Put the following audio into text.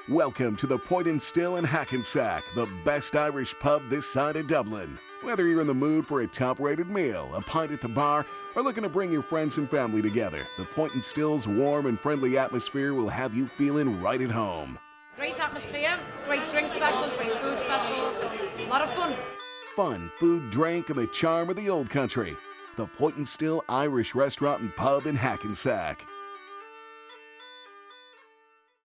Welcome to the Poitin Still in Hackensack, the best Irish pub this side of Dublin. Whether you're in the mood for a top-rated meal, a pint at the bar, or looking to bring your friends and family together, the Poitin Still's warm and friendly atmosphere will have you feeling right at home. Great atmosphere, great drink specials, great food specials, a lot of fun. Fun, food, drink, and the charm of the old country. The Poitin Still Irish Restaurant and Pub in Hackensack.